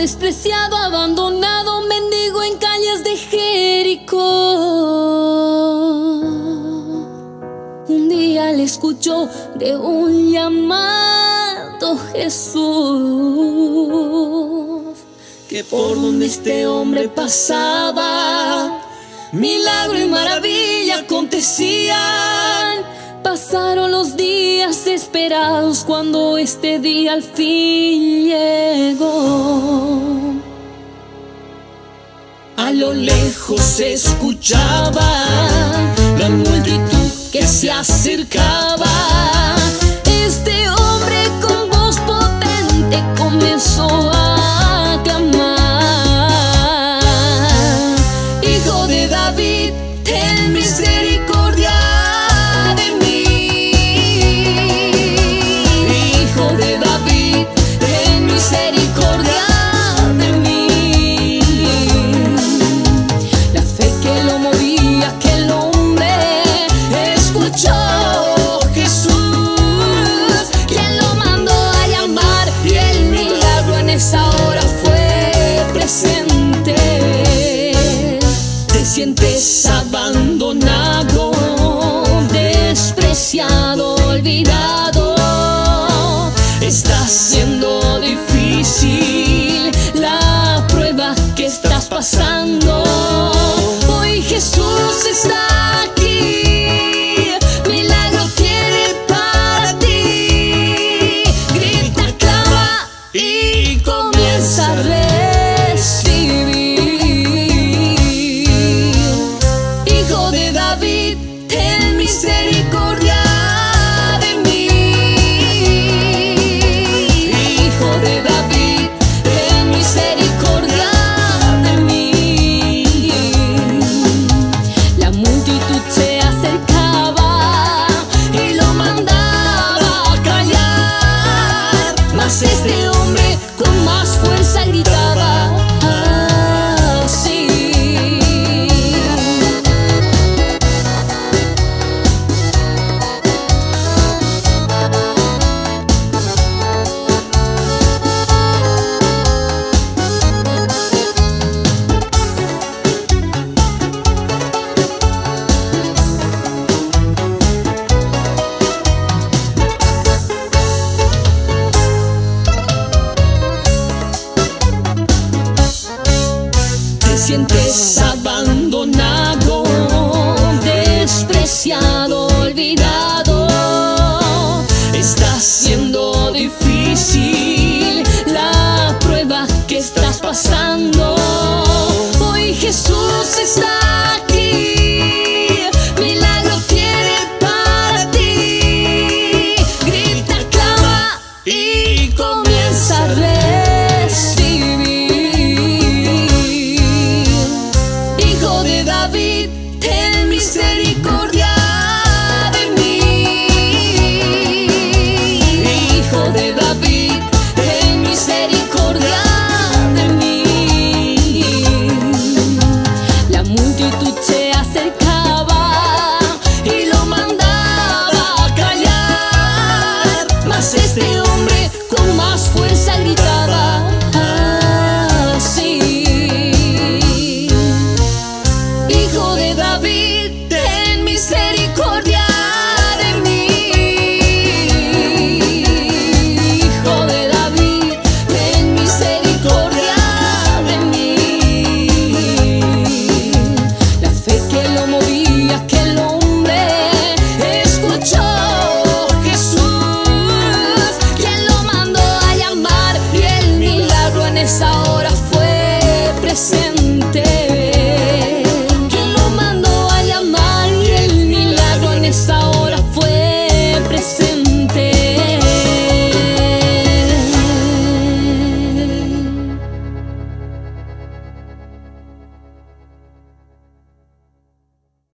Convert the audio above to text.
despreciado, abandonado, mendigo en calles de Jericó. Un día le escuchó de un llamado Jesús, que por donde este hombre pasaba, milagro y maravilla acontecían. Pasaron los días esperados cuando este día al fin llegó. A lo lejos se escuchaba la multitud que se acercaba. Este hombre con voz potente comenzó a clamar: Hijo de David, ten misericordia de mí. Hijo de David, ten misericordia de mí. La fe que lo movía, aquel hombre escuchó Jesús, quien lo mandó a llamar, y el milagro en esa hora fue presente. Te sientes abandonado, despreciado, olvidado. Está siendo difícil la prueba que estás pasando. Hoy Jesús está aquí, milagro tiene para ti. Grita, clama y comienza a recibir. Hijo de David, ten misericordia de mí. Hijo de David, ten misericordia de mí. La multitud se acercaba y lo mandaba a callar, mas este hombre con más fuerza gritaba así: Te sientes abandonado,